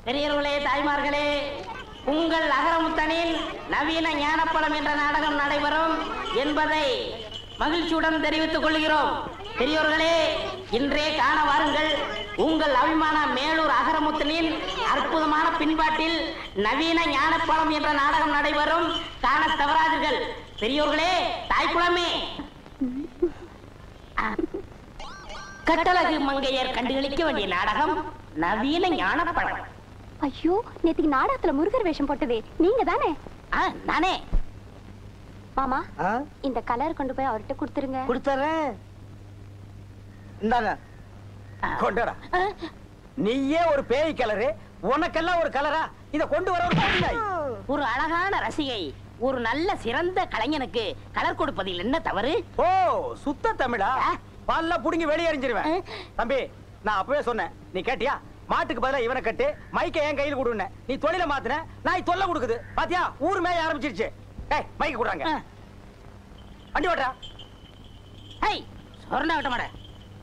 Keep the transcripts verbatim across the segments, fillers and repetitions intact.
பெரியவர்களே, தாய்மார்களே, உங்கள் அகரமுத்தனில் நவீன ஞானப்பழம் என்ற நாடகம் நடைபெறும் என்பதை மகிழ்ச்சியுடன் தெரிவித்துக் கொள்கிறோம். பெரியோர்களே, இன்றே காண வாருங்கள். உங்கள் அபிமான மேலூர் அகரமுத்தனின் அற்புதமான பின்பாட்டில் நவீன ஞானப்பழம் என்ற நாடகம் நடைபெறும். காண தவறாதீர்கள். பெரியோர்களே, தாய்க்குளமே, கட்டழகு மங்கையர் கண்டுகளிக்க வேண்டிய நாடகம் நவீன ஞானப்பழம். ஐயோ, நேத்துக்கு நாடகத்துல முருகர் வேஷம் போட்டதே நீங்க தானே? நானே. மாமா, இந்த கலர் கொண்டு போய் அவர்கிட்ட கொடுத்துருங்க. கொடுத்துறேன். இந்தாங்க, கொண்டடா. நீயே ஒரு பேய் கலரு, உனக்கெல்லாம் ஒரு கலரா? இத கொண்டு வர ஒரு அழகான ரசிகை ஒரு நல்ல சிறந்த கலைஞனுக்கு கலர் கொடுப்பதில் என்ன தவறு? ஓ, சுத்த தமிழா? பால்ல புடுங்கி வெளியே எறிஞ்சிருவேன். தம்பி, நான் அப்பவே சொன்னேன், நீ கேட்டியா? மாட்டுக்கு பதிலா இவனை கட்டு, மைக்க என் கையில் கொடுன்னு. நீ தொழில மாத்தின, நான் தொல்லை கொடுக்குது. பாத்தியா, ஊர் மேய ஆரம்பிச்சிருச்சு. ஏய், மைக்க கொடுறாங்க. வண்டி ஓட்டா. ஏய், சொர்ண விட்ட மாட.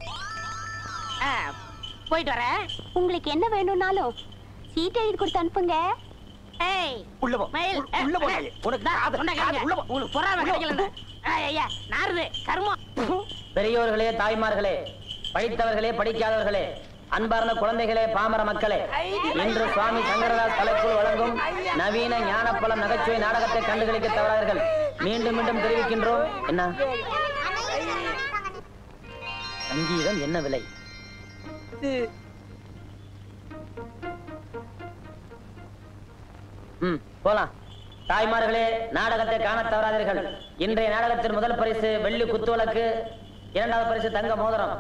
போயிட்டு வர. உங்களுக்கு என்ன வேணும்னாலும் சீட் எழுதி கொடுத்து அனுப்புங்க. ஏய், உள்ள போ. மயில், உள்ள போ. உனக்கு உள்ள போ. உங்களுக்கு பொறாம கிடைக்கல. ஐயா, நாருது கர்மம். பெரியோர்களே, தாய்மார்களே, படித்தவர்களே, படிக்காதவர்களே, அன்பார்ந்த குழந்தைகளே, பாமர மக்களே, இன்று சுவாமி சங்கரதாஸ் கலைக்குழு வழங்கும் நவீன ஞானப்பழம் நகைச்சுவை நாடகத்தை கண்டுகளிக்க தவறார்கள். மீண்டும் மீண்டும் தெரிவிக்கின்றோம். என்ன சங்கீதம் என்ன விலை? ம், போலாம். தாய்மார்களே, நாடகத்தை காண தவறாதீர்கள். இன்றைய நாடகத்தின் முதல் பரிசு வெள்ளி குத்துவிளக்கு, இரண்டாவது பரிசு தங்க மோதிரம்.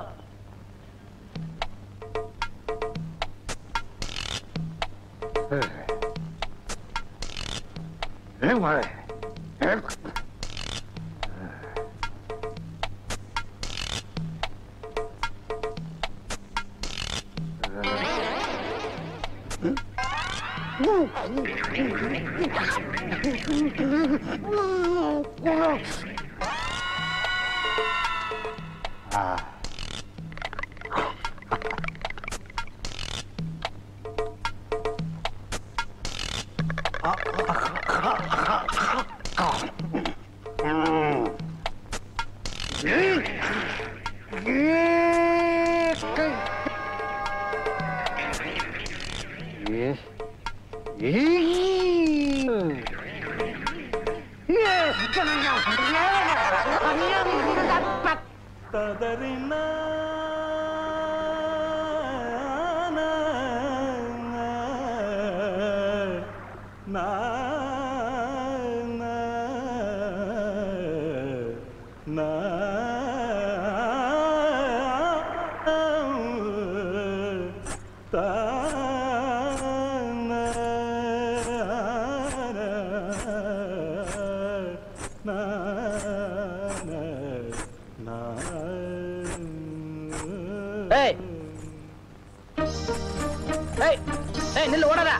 நில்லு, ஓடாத.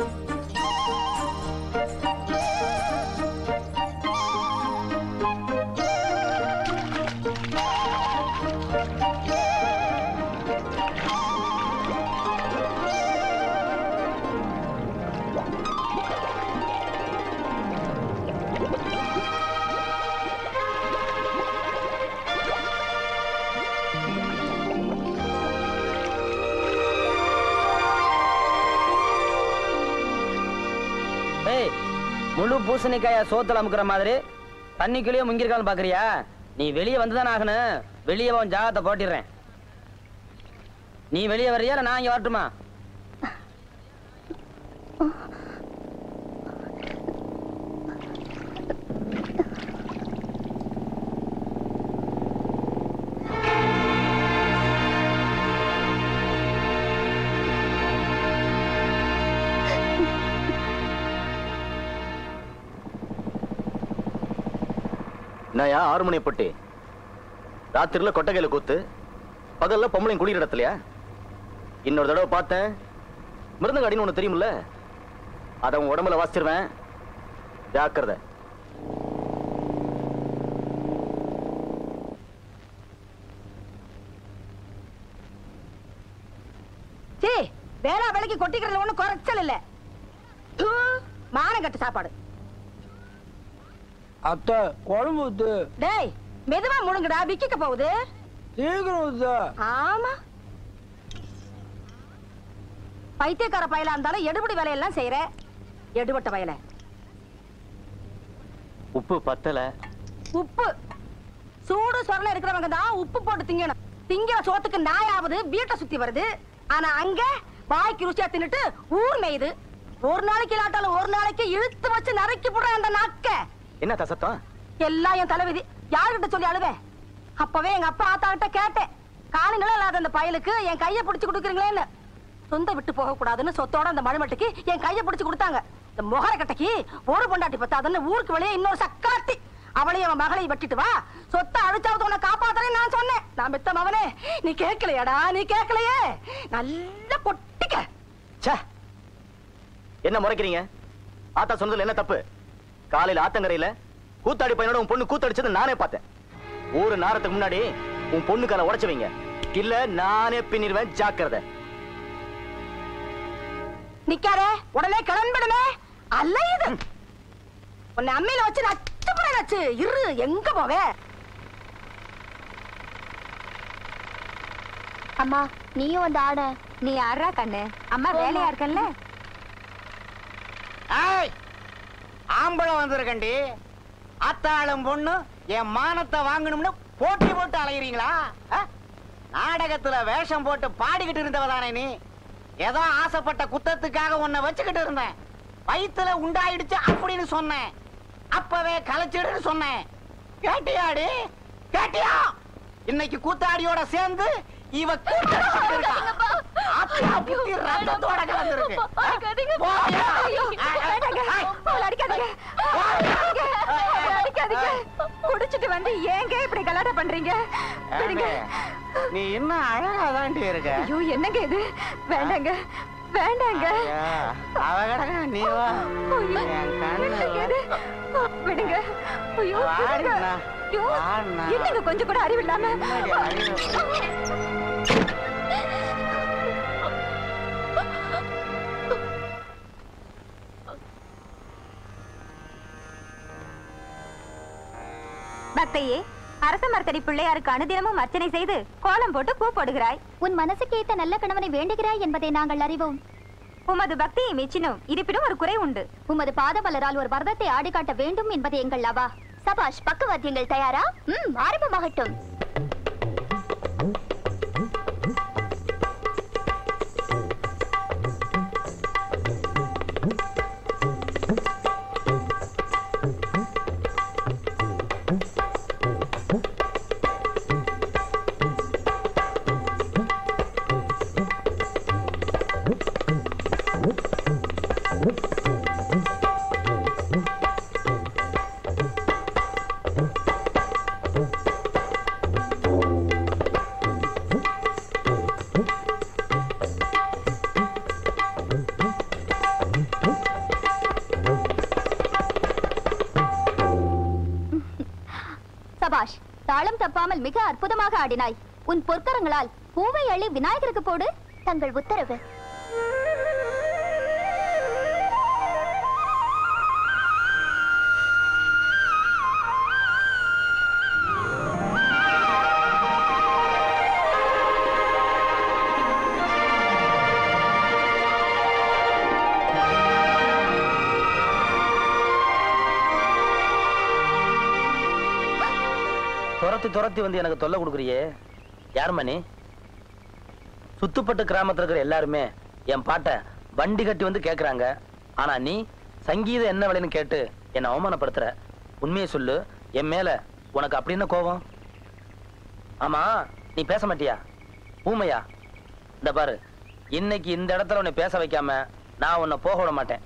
முழு பூசணிக்காய சோத்துல அமுக்குற மாதிரி தண்ணிக்குள்ளேயே முங்கிருக்கான்னு பாக்குறியா? நீ வெளியே வந்துதான் ஆகணும். வெளியே உன் ஜாகத்தை போட்டிடுறேன். நீ வெளியே வர்றியா நான் இங்க வரட்டுமா? என்னையா ஆறு மணி பட்டி ராத்திரில கொட்டகையில கூத்து, பகல்ல பொம்பளையும் குளிர் இடத்துலயா? இன்னொரு தடவை பார்த்தேன், மிருதங்க அடின்னு ஒண்ணு தெரியுமில்ல, அதை உன் உடம்புல வாசிச்சிருவேன். ஜாக்கிரதை. வேளா வேலைக்கு நாளைக்கு கொட்டிக்கிறதுல ஒண்ணு குறைச்சல் இல்ல. மானங்கட்டு சாப்பாடு. அத்தை குழம்பு ஊத்து. டேய் மெதுவா முழுங்குடா, விக்கிக்க போகுது. சீக்கிரம் ஊத்து. ஆமா, பைத்தியக்கார பயலா இருந்தாலும் எடுபடி வேலையெல்லாம் செய்யற. எடுபட்ட பயல. உப்பு பத்தல. உப்பு சூடு சொரணை இருக்கிறவங்க தான் உப்பு போட்டு திங்கணும். திங்கிற சோத்துக்கு நாயாவது வீட்டை சுத்தி வருது. ஆனா அங்க வாய்க்கு ருசியா தின்னுட்டு ஊர் மேயுது. ஒரு நாளைக்கு இல்லாட்டாலும் ஒரு நாளைக்கு இழுத்து வச்சு நறுக்கி போடுற அந்த நாக்க. என்ன தசத்தம்? எல்லாம் என் தலைவிதி. யாருகிட்ட சொல்லி அழுவேன்? அப்பவே எங்க அப்பா ஆத்தா கிட்ட கேட்டேன், காணி நிலம் இல்லாத அந்த பயலுக்கு என் கையை பிடிச்சு கொடுக்குறீங்களேன்னு. சொந்த விட்டு போக கூடாதுன்னு சொத்தோட அந்த மழுமட்டுக்கு என் கையை பிடிச்சு கொடுத்தாங்க. இந்த முகர கட்டைக்கு ஒரு பொண்டாட்டி பத்தாதுன்னு ஊருக்கு வெளியே இன்னொரு சக்காத்தி அவளையும் அவன் மகளை வெட்டிட்டு வா, சொத்தை அழிச்சாவது உன்னை காப்பாத்துறேன்னு நான் சொன்னேன். நான் பெத்த மவனே, நீ கேட்கலையாடா, நீ கேட்கலையே. நல்ல கொட்டிக்க. என்ன முறைக்கிறீங்க? ஆத்தா சொன்னதுல என்ன தப்பு? காலையில ஆத்தங்கரையில கூத்தாடி பையனோட உன் பொண்ணு கூத்தடிச்சது நானே பார்த்தேன். ஒரு நேரத்துக்கு முன்னாடி உன் பொண்ணு காலை உடைச்சு வைங்க, இல்ல நானே பின்னிடுவேன். ஜாக்கிரதை. நிக்காரே, உடனே கிளம்பிடுமே. அல்ல இது உன்னை அம்மையில வச்சு நச்சு போயாச்சு. இரு, எங்க போவே? அம்மா நீயும் வந்து ஆட. நீ ஆடுறா கண்ணு, அம்மா வேலையா இருக்கல்ல. ஆம்பளை வந்திருக்கண்டி. அத்தாளும் பொண்ணு என் மானத்தை வாங்கணும்னு போட்டி போட்டு அலைகிறீங்களா? நாடகத்துல வேஷம் போட்டு பாடிக்கிட்டு இருந்தவதானே நீ? ஏதோ ஆசைப்பட்ட குத்தத்துக்காக உன்னை வச்சுக்கிட்டு இருந்தேன். வயித்துல உண்டாயிடுச்சு அப்படின்னு சொன்னேன். அப்பவே கலைச்சிடுன்னு சொன்னேன். கேட்டியாடி? கேட்டியா? இன்னைக்கு கூத்தாடியோட சேர்ந்து இவ கூத்தாடிட்டு இருக்கா. ஆத்தியா புத்தி ரத்தத்தோட கலந்துருக்கு. குடிச்சிட்டு வந்து ஏங்க இப்படி கலாட்டா பண்றீங்க? நீ என்ன அழகாதாண்டி இருக்க. ஐயோ என்னங்க இது? வேண்டாங்க வேண்டாங்க. அவ கிடக்க நீ வா. விடுங்க. ஐயோ என்னங்க கொஞ்சம் கூட அறிவில்லாம. பக்தையே, அரச மரத்தடி பிள்ளையாருக்கு அனுதினமும் அர்ச்சனை செய்து கோலம் போட்டு பூ போடுகிறாய். உன் மனசுக்கு ஏத்த நல்ல கணவனை வேண்டுகிறாய் என்பதை நாங்கள் அறிவோம். உமது பக்தியை மெச்சினோம். இருப்பினும் ஒரு குறை உண்டு. உமது பாதமலரால் ஒரு பரதத்தை ஆடி காட்ட வேண்டும் என்பது எங்கள் லாபா. சபாஷ், பக்கவாத்தியங்கள் தயாரா? ம், ஆரம்பமாகட்டும். சபாஷ், தாளம் தப்பாமல் மிக அற்புதமாக ஆடினாய். உன் பொற்கரங்களால் பூவை அள்ளி விநாயகருக்கு போடு. தங்கள் உத்தரவு. துரத்தி துரத்தி வந்து எனக்கு தொல்லை கொடுக்குறியே, யார் மணி? சுத்துப்பட்டு கிராமத்துல இருக்கிற எல்லாருமே என் பாட்டை வண்டி கட்டி வந்து கேக்குறாங்க. ஆனா நீ சங்கீதம் என்ன விலைன்னு கேட்டு என்னை அவமானப்படுத்துற. உண்மையை சொல்லு, என் மேல உனக்கு அப்படி என்ன கோபம்? ஆமா, நீ பேச மாட்டியா? ஊமையா? இந்த பாரு, இன்னைக்கு இந்த இடத்துல உன்னை பேச வைக்காம நான் உன்னை போக விட மாட்டேன்.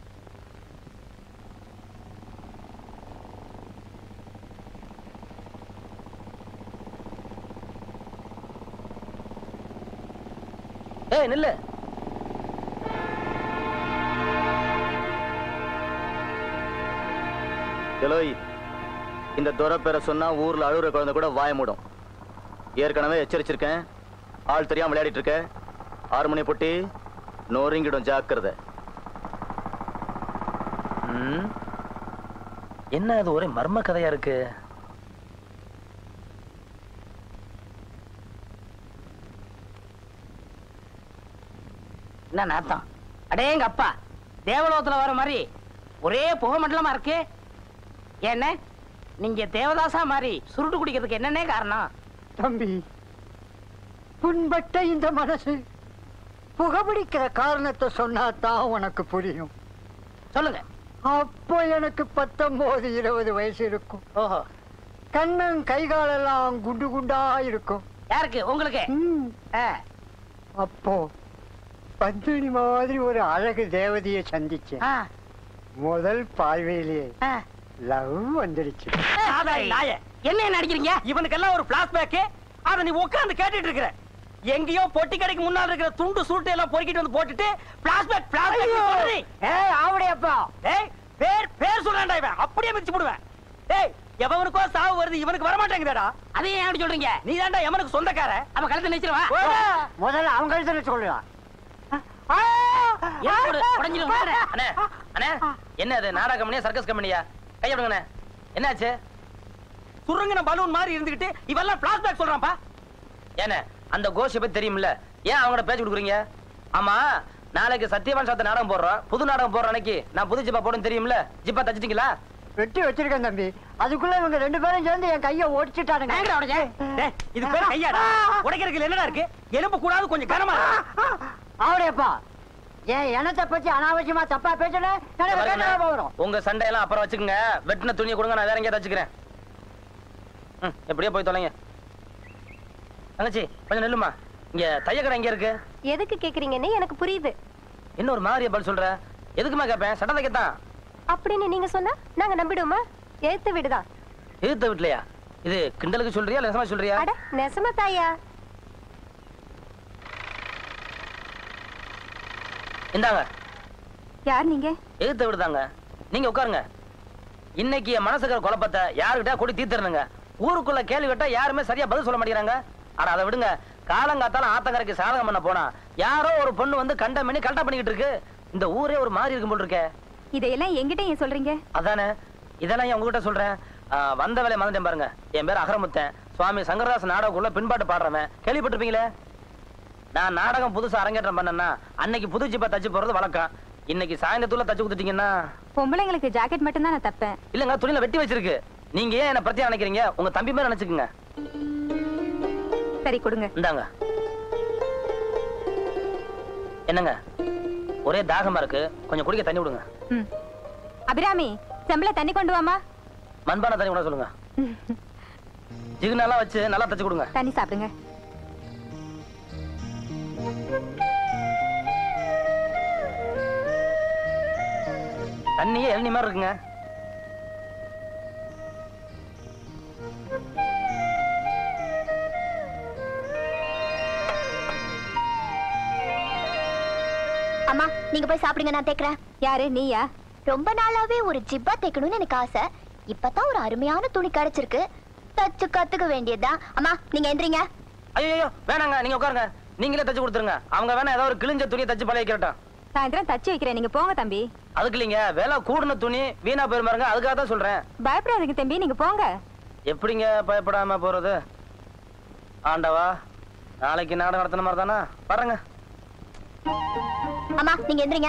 ஏய் நில்லு. எலோய், இந்த துரை பேரை சொன்னா ஊர்ல அழுகுற குழந்தை கூட வாய மூடும். ஏற்கனவே எச்சரிச்சிருக்கேன். ஆள் தெரியாம விளையாடிட்டு இருக்க. ஆறு மணி பொட்டி நோரிங்கிடும் ஜாக்கிரதை. என்ன அது ஒரே மர்ம கதையா இருக்கு. என்ன நாத்தம்? அடேங்க அப்பா, தேவலோகத்துல வர மாதிரி ஒரே புகை மண்டலமா இருக்கு. என்ன நீங்க தேவதாசா மாதிரி சுருட்டு குடிக்கிறதுக்கு என்னன்னே காரணம்? தம்பி, புண்பட்ட இந்த மனசு புகைப்பிடிக்கிற காரணத்தை சொன்னாதான் உனக்கு புரியும். சொல்லுங்க. அப்போ எனக்கு பத்தொன்பது இருபது வயசு இருக்கும். ஓஹோ. கண்ணன் கைகாலெல்லாம் குண்டு குண்டா இருக்கும். யாருக்கு? உங்களுக்கு? அப்போ பத்மினி மாதிரி ஒரு அழகு தேவதையை சந்திச்சேன். முதல் பார்வையிலேயே லவ் வந்துடுச்சு. என்ன நடிக்கிறீங்க? இவனுக்கெல்லாம் ஒரு பிளாஷ்பேக். அத நீ உட்கார்ந்து கேட்டுட்டு இருக்கிற. எங்கேயோ பொட்டி கடைக்கு முன்னால இருக்கிற துண்டு சூட்டை எல்லாம் பொறுக்கிட்டு வந்து போட்டுட்டு பிளாஷ்பேக் பிளாஷ்பேக் சொல்றீ. ஏய் ஆவடியப்பா. ஏய் பேர் பேர் சொல்றேன்டா இவன். அப்படியே மிதிச்சு போடுவேன். ஏய் எவனுக்கோ சாவு வருது, இவனுக்கு வர மாட்டேங்குதேடா. அதே ஏன் அப்படி சொல்றீங்க? நீ தான்டா எவனுக்கு சொந்தக்கார. அவன் கழுத்தை நிச்சிரவா. முதல்ல அவன் கழுத்தை சொல்லுவான். என்ன அது நாடக கம்பெனியா சர்க்கஸ் கம்பெனியா? கையடுங்கண்ணே. என்னாச்சு? சுருங்கின பலூன் மாதிரி இருந்துகிட்டு இவெல்லாம் பிளாஷ்பேக் சொல்றான்ப்பா. ஏன்னா அந்த கோஷை பத்தி தெரியும்ல, ஏன் அவங்கள பேச்சு கொடுக்குறீங்க? ஆமா, நாளைக்கு சத்தியவான் சாத்த நாடகம் போடுறோம். புது நாடகம் போடுற அன்னைக்கு நான் புது ஜிப்பா போடுன்னு தெரியும்ல. ஜிப்பா தச்சிட்டீங்களா? வெட்டி வச்சிருக்கேன் தம்பி. அதுக்குள்ள இவங்க ரெண்டு பேரும் சேர்ந்து என் கையை ஓடிச்சுட்டானுங்க. இது பேர் கையாடா? உடைக்கிறதுக்கு என்னடா இருக்கு? எலும்பு கூடாது, கொஞ்சம் கனமா. ஆவடையப்பா, ஏன் எனத்தை பத்தி அனாவசியமா தப்பா பேசுறேன். உங்க சண்டையெல்லாம் அப்புறம் வச்சுக்கோங்க. வெட்டின துணியை கொடுங்க, நான் வேற எங்கேயாவது வச்சுக்கிறேன். எப்படியோ போய் தொலைங்க. தங்கச்சி கொஞ்சம் நில்லுமா. இங்க தையக்கடை எங்க இருக்கு? எதுக்கு கேக்குறீங்கன்னு எனக்கு புரியுது. இன்னொரு மாதிரியா பதில் சொல்ற? எதுக்குமா கேட்பேன்? சட்டை தைக்கத்தான். அப்படின்னு நீங்க சொன்னா நாங்க நம்பிடுவோமா? எழுத்து விடுதான். எழுத்த வீட்லயா? இது கிண்டலுக்கு சொல்றியா இல்ல நெசமா சொல்றியா? அட நெசமா தாயா. இந்தாங்க. யார் நீங்க? எழுத்த விடுதாங்க. நீங்க உட்காருங்க. இன்னைக்கு என் மனசுக்கிற குழப்பத்தை யாருக்கிட்ட கூடி தீர்த்துறனுங்க. ஊருக்குள்ள கேள்வி கேட்டா யாருமே சரியா பதில் சொல்ல மாட்டேங்கிறாங்க. ஆனா அதை விடுங்க. காலங்காத்தால ஆத்தங்கரைக்கு சாதகம் பண்ண போனா யாரோ ஒரு பொண்ணு வந்து கண்ட மணி கரெக்டா பண்ணிக்கிட்டு இருக்கு. இந்த ஊரே ஒரு மாதிரி இருக்கும் போல் இருக்கே. இதையெல்லாம் என்கிட்ட ஏன் சொல்றீங்க? அதானே, இதெல்லாம் என் உங்ககிட்ட சொல்றேன். வந்த வேலையை மறந்துட்டேன் பாருங்க. என் பேர் அகரமுத்தன். சுவாமி சங்கரதாஸ் நாடகக்குள்ள பின்பாட்டு பாடுறவன். கேள்விப்பட்டிருப்பீங்களே. நான் நாடகம் புதுசா அரங்கேற்றம் பண்ணேன்னா அன்னைக்கு புது ஜிப்பா தச்சு போறது வழக்கம். இன்னைக்கு சாயந்தரத்துல தச்சு கொடுத்துட்டீங்கன்னா பொம்பளைங்களுக்கு ஜாக்கெட் மட்டும் தான் நான் தப்பேன். இல்லங்க, துணியில வெட்டி வச்சிருக்கு. நீங்க ஏன் என்ன பத்தி நினைக்கிறீங்க? உங்க தம்பி மாதிரி நினைச்சுக்குங்க. சரி கொடுங்க. இந்தாங்க. என்னங்க ஒரே தாகமா இருக்கு, கொஞ்சம் குடிக்க தண்ணி விடுங்க. அபிராமி, செம்பல தண்ணி கொண்டு வாமா. மண்பான தண்ணி கூட சொல்லுங்க. ஜிகுனெல்லாம் வச்சு நல்லா தச்சு கொடுங்க. தண்ணி சாப்பிடுங்க. தண்ணியே எண்ணி மாதிரி இருக்குங்க. அம்மா நீங்க போய் சாப்பிடுங்க, நான் தேய்க்கிறேன். யாரு? நீயா? ரொம்ப நாளாவே ஒரு ஜிப்பா தைக்கணும்னு எனக்கு ஆசை. இப்பதான் ஒரு அருமையான துணி கிடைச்சிருக்கு, தச்சு கத்துக்க வேண்டியதுதான். அம்மா நீங்க எந்திரிங்க. ஐயோ வேணாங்க, நீங்க உட்காருங்க. நீங்களே தச்சு கொடுத்துருங்க. அவங்க வேணா ஏதாவது ஒரு கிழிஞ்ச துணியை தச்சு பழைய வைக்கிறட்டும். சாயந்தரம் தச்சு வைக்கிறேன், நீங்க போங்க தம்பி. அதுக்கு இல்லைங்க, வேலை கூடுன துணி வீணா போயிருமாருங்க, அதுக்காக தான் சொல்றேன். பயப்படாதீங்க தம்பி, நீங்க போங்க. எப்படிங்க பயப்படாம போறது? ஆண்டவா, நாளைக்கு நாடகம் நடத்தின மாதிரி தானா? பாருங்க. அம்மா நீங்க எந்திரிங்க.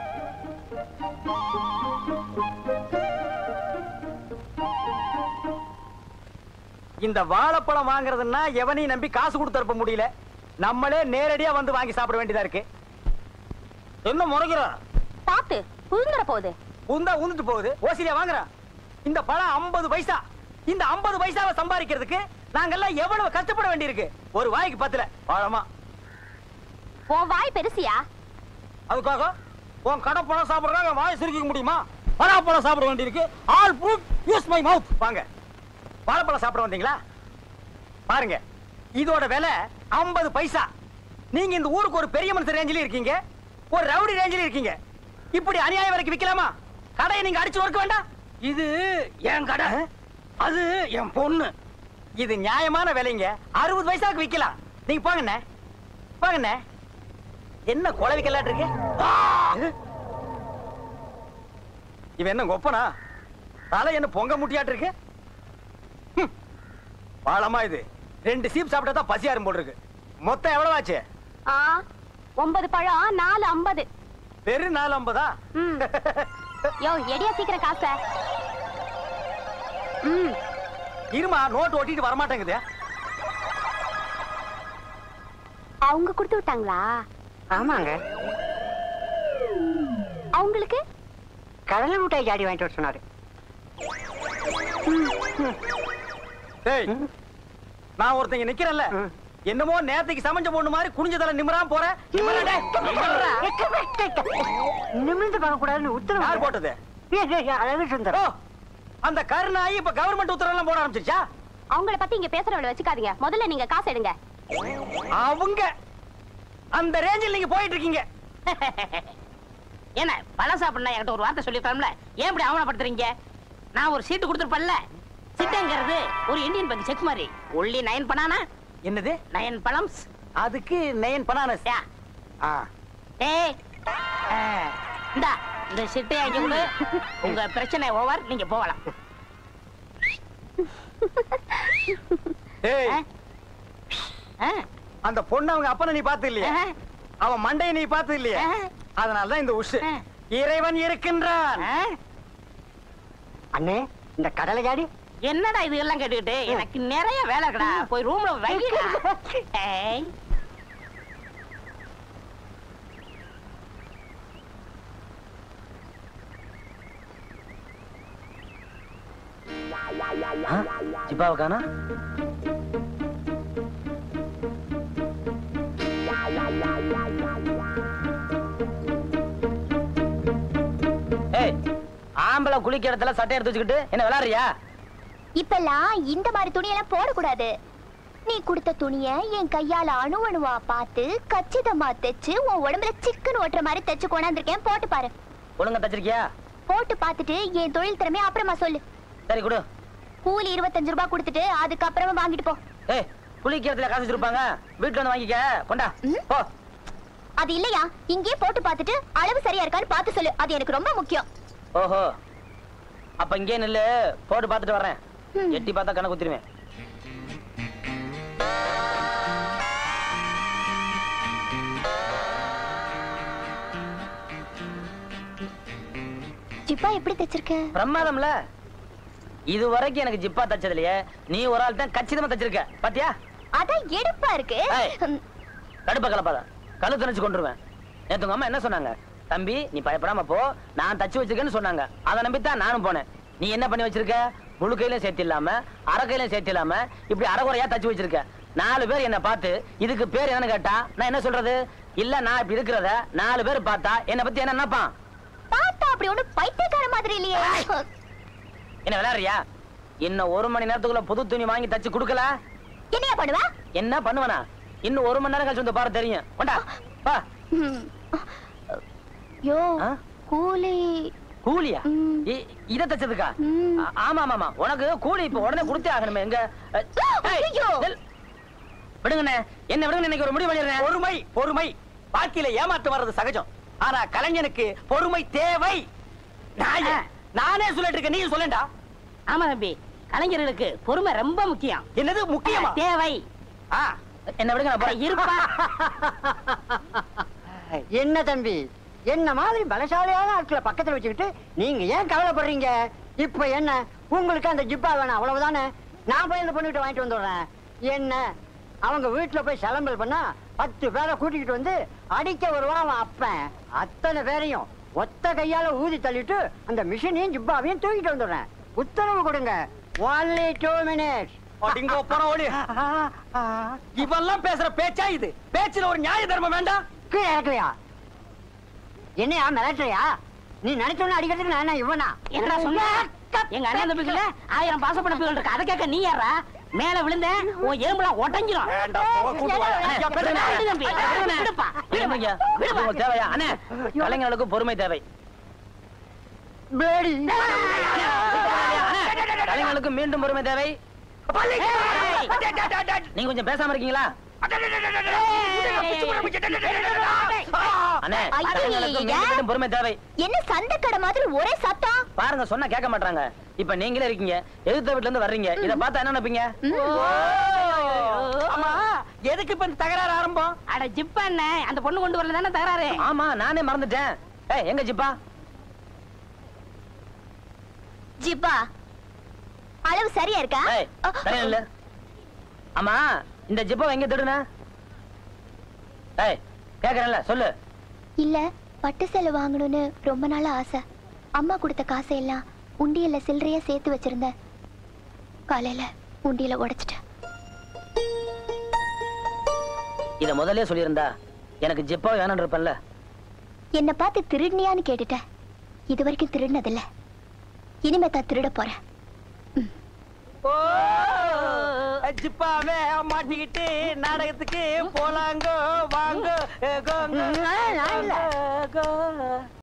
இந்த வாழைப்பழம் வாங்குறதுன்னா எவனையும் நம்பி காசு கொடுத்து அனுப்ப முடியல. நம்மளே நேரடியா வந்து வாங்கி சாப்பிட வேண்டியதா இருக்கு. என்ன முறைகிற? பாத்து உந்துற போகுது. உந்தா உந்துட்டு போகுது. ஓசிலியா வாங்குறான். இந்த பழம் ஐம்பது பைசா. இந்த ஐம்பது பைசாவை சம்பாதிக்கிறதுக்கு நாங்கெல்லாம் எவ்வளவு கஷ்டப்பட வேண்டியிருக்கு. ஒரு வாய்க்கு பத்துல பழமா. உன் வாய் பெருசியா? அதுக்காக உன் கடை பழம் சாப்பிடுறாங்க வாய் சுருக்கிக்க முடியுமா? பழாப்பழம் சாப்பிட வேண்டியிருக்கு. All fruit use my mouth. வாங்க, வாழைப்பழம் சாப்பிட வந்தீங்களா? பாருங்க, இதோட விலை ஐம்பது பைசா. நீங்க இந்த ஊருக்கு ஒரு பெரிய மனுஷன் ரேஞ்சில இருக்கீங்க, ஒரு ரவுடி ரேஞ்சில இருக்கீங்க. இப்படி அநியாயம் வரைக்கும் விற்கலாமா? கடையை நீங்க அடிச்சு ஒர்க்க வேண்டாம். இது என் கடை, அது என் பொண்ணு. இது நியாயமான விலைங்க. அறுபது பைசாக்கு விற்கலாம். நீங்க போங்கண்ணே, போங்கண்ணே. என்ன குழவிக்கலாட்டு இருக்கு? இவன் என்ன கொப்பனா? தலை என்ன பொங்க முட்டியாட்டு இருக்கு? பாலமா இது ரெண்டு சீப் சாப்பிட்டா தான் பசியாரும் போல் இருக்கு. மொத்தம் எவ்வளவு ஆச்சு? ஆ ஒன்பது பழம் நாலு ஐம்பது. வெறும் நாலு ஐம்பதா? யோ எடியா சீக்கிரம் காச. ம் இருமா, நோட்டு ஓட்டிட்டு வரமாட்டேங்குது. அவங்க கொடுத்து விட்டாங்களா? ஆமாங்க. அவங்களுக்கு கடலை மிட்டாய் ஜாடி வாங்கிட்டு வர சொன்னாரு. டேய், நான் ஒருத்தங்க நிக்கிறேன்ல, என்னமோ நேத்துக்கு சமைஞ்ச பொண்ணு மாதிரி குனிஞ்ச தலை நிமிராம போற. நிமிர்ந்து பார்க்க கூடாதுன்னு உத்தரவு யார் போட்டது? அழகு சுந்தரம். அந்த கருணாயி இப்ப கவர்மெண்ட் உத்தரவு எல்லாம் போட ஆரம்பிச்சிருச்சா? அவங்கள பத்தி இங்க பேசுறவள வச்சுக்காதீங்க. முதல்ல நீங்க காசு எடுங்க. அவங்க அந்த ரேஞ்சில் நீங்க போயிட்டு இருக்கீங்க. என்ன பழம் சாப்பிடணும் என்கிட்ட ஒரு வார்த்தை சொல்லிருக்கலாம்ல, ஏன் இப்படி அவமானப்படுத்துறீங்க? நான் ஒரு சீட்டு கொடுத்துருப்பேன்ல. சிட்டங்கிறது ஒரு இந்தியன் பேங்க் செக் மாதிரி. Only nine banana. என்னது நயன் பழம்ஸ்? அதுக்கு நயன் பனானஸ். ஏய் இந்தா இந்த சிட்டை அங்க கொடு. உங்க பிரச்சனை ஓவர், நீங்க போகலாம். ஏய், ஆ? அந்த பொண்ணு அவங்க அப்பனை நீ பார்த்து இல்லையா? ஆ. அவன் மண்டையை நீ பார்த்து இல்லையா? ஆ. அதனாலதான் இந்த உஷு. ஆ. இறைவன் இருக்கின்றான். ஆ? அண்ணே, இந்த கடலை ஜாடி என்னடா இது எல்லாம் கேட்டுக்கிட்டு? எனக்கு நிறைய வேலை இருக்கடா, போய் ரூம்ல வைடா. ஏய் ஜிப்பாவை காணா? ஏய், ஆம்பளை குளிக்கிற இடத்துல சட்டை எடுத்து வச்சுக்கிட்டு என்ன விளையாடுறியா? இப்பெல்லாம் இந்த மாதிரி துணியெல்லாம் போடக்கூடாது. நீ கொடுத்த துணிய என் கையால அணு அணுவா பார்த்து கச்சிதமா தைச்சு உன் உடம்புல சிக்கன் ஓட்டுற மாதிரி தைச்சு கொண்டாந்துருக்கேன். போட்டு பாரு. ஒழுங்கா தச்சிருக்கியா? போட்டு பார்த்துட்டு என் தொழில் திறமைய அப்புறமா சொல்லு. சரி கொடு. கூலி இருபத்தஞ்சு ரூபாய் கொடுத்துட்டு அதுக்கப்புறமா வாங்கிட்டு போ. ஏய், குளிக்கிறதுல காசு வச்சிருப்பாங்க, வீட்டுல வந்து வாங்கிக்க. கொண்டா போ. அது இல்லையா, இங்கே போட்டு பார்த்துட்டு அளவு சரியா இருக்கான்னு பார்த்து சொல்லு. அது எனக்கு ரொம்ப முக்கியம். ஓஹோ, அப்ப இங்கே நில்லு, போட்டு பார்த்துட்டு வரேன். எட்டி பார்த்தா கணக்கு குத்திருவேன். ஜிப்பா எப்படி தச்சிருக்க? பிரமாதம்ல. இது வரைக்கும் எனக்கு ஜிப்பா தச்சதுலயே நீ ஒரு ஆள் தான் கச்சிதமா தச்சிருக்க. பாத்தியா? அதான் எடுப்பா இருக்கு. கடுப்ப கலப்பாத, கழு திணிச்சு கொண்டுருவேன். நேத்து உங்க அம்மா என்ன சொன்னாங்க? தம்பி நீ பயப்படாம போ, நான் தச்சு வச்சிருக்கேன்னு சொன்னாங்க. அதை நம்பித்தான் நானும் போனேன். நீ என்ன பண்ணி வச்சிருக்க? முழு கையிலும் சேர்த்து இல்லாம அரை கையிலும் சேர்த்து இல்லாம இப்படி அரைகுறையா தச்சு வச்சிருக்க. நாலு பேர் என்ன பார்த்து இதுக்கு பேர் என்னன்னு கேட்டா நான் என்ன சொல்றது? இல்ல நான் இப்படி இருக்கிறத நாலு பேர் பார்த்தா என்ன பத்தி என்ன நினைப்பான்? பார்த்தா அப்படி ஒண்ணு பைத்தியக்கார மாதிரி இல்லையே. என்ன விளையாடுறியா? இன்னும் ஒரு மணி நேரத்துக்குள்ள புது துணி வாங்கி தச்சு கொடுக்கல என்னையா பண்ணுவா? என்ன பண்ணுவனா? இன்னும் ஒரு மணி நேரம் கழிச்சு வந்து பாரு, தெரியும். கொண்டா வா. யோ கூலி கூலியா? இத தச்சதுக்கா? ஆமா ஆமா, உனக்கு கூலி இப்ப உடனே கொடுத்தே ஆகணுமே. எங்க விடுங்கண்ணே, என்ன விடுங்க, இன்னைக்கு ஒரு முடிவு பண்ணிடுறேன். பொறுமை பொறுமை. வாழ்க்கையில ஏமாற்று வர்றது சகஜம். ஆனா கலைஞனுக்கு பொறுமை தேவை. நானே சொல்லிட்டு இருக்கேன், நீ சொல்லண்டா. ஆமா தம்பி, கலைஞர்களுக்கு பொறுமை ரொம்ப முக்கியம். என்னது முக்கியமா? தேவை. என்ன விடுங்க, நான் போறேன். இருப்பா. என்ன தம்பி, என்ன மாதிரி பலசாலியான ஆட்களை பக்கத்துல வச்சுக்கிட்டு நீங்க ஏன் கவலைப்படுறீங்க? இப்ப என்ன உங்களுக்கு அந்த ஜிப்பா வேணும் அவ்வளவுதானே? நான் போய் இந்த பொண்ணுகிட்ட வாங்கிட்டு வந்துடுறேன். என்ன அவங்க வீட்டுல போய் சலம்பல் பண்ணா பத்து பேரை கூட்டிக்கிட்டு வந்து அடிக்க வருவான் அப்பன். அத்தனை பேரையும் ஒத்த கையால ஊதி தள்ளிட்டு அந்த மிஷினையும் ஜிப்பாவையும் தூக்கிட்டு வந்துடுறேன். உத்தரவு கொடுங்க. Only two minutes. இவெல்லாம் பேசுற பேச்சா இது? பேச்சுல ஒரு நியாய தர்மம் வேண்டாம்? கீழே இறக்கலையா? என்னையா மிரட்டுறியா? நீ நினைச்சோன்னு அடிக்கிறதுக்கு நான் இவனா? என்ன சொன்ன? எங்க அண்ணன் தம்பிக்குள்ள ஆயிரம் பாசப்படப்புகள் இருக்கு. அதை கேட்க நீ யாரா? மேல விழுந்த உன் எலும்புலாம் உடைஞ்சிரும். தேவையா அண்ணே? கலைஞர்களுக்கு பொறுமை தேவை. கலைஞர்களுக்கு மீண்டும் பொறுமை தேவை. நீங்க கொஞ்சம் பேசாம இருக்கீங்களா? அண்ணே, தரங்களுக்கும் மீண்டும் பொறுமை தேவை. என்ன சண்டை கடை மாதிரி ஒரே சத்தம்? பாருங்க, சொன்னா கேட்க மாட்டாங்க. இப்ப நீங்களே இருக்கீங்க, எதிர்த்த வீட்டுல இருந்து வர்றீங்க. இத பார்த்தா என்ன நினைப்பீங்க? ஆமா, எதுக்கு இப்ப இந்த தகராறு ஆரம்பம்? அட ஜிப்பா என்ன, அந்த பொண்ணு கொண்டு வரல தானே தகராறு. ஆமா, நானே மறந்துட்டேன். ஏய், எங்க ஜிப்பா? ஜிப்பா அளவு சரியா இருக்கா? ஏய், சரியா இல்ல. ஆமா, இந்த ஜிப்பாவை எங்க திருடுன? ஏய், கேக்குறேன்ல, சொல்லு. இல்ல, பட்டு சேலை வாங்கணும்னு ரொம்ப நாளா ஆசை. அம்மா கொடுத்த காசை எல்லாம் உண்டியல்ல சில்லறையா சேர்த்து வச்சிருந்தேன். காலையில உண்டியல உடைச்சிட்டேன். இத முதல்ல சொல்லியிருந்தா எனக்கு ஜிப்பா வேணும்னு இருப்பேன்ல. என்ன பார்த்து திருடினியான்னு கேட்டுட்டேன். இது வரைக்கும் திருடினதில்ல. இனிமே தான் திருட போறேன். ஜிப்பாவே மாட்டிக்கிட்டு நாடகத்துக்கு போலாங்கோ வாங்கோ.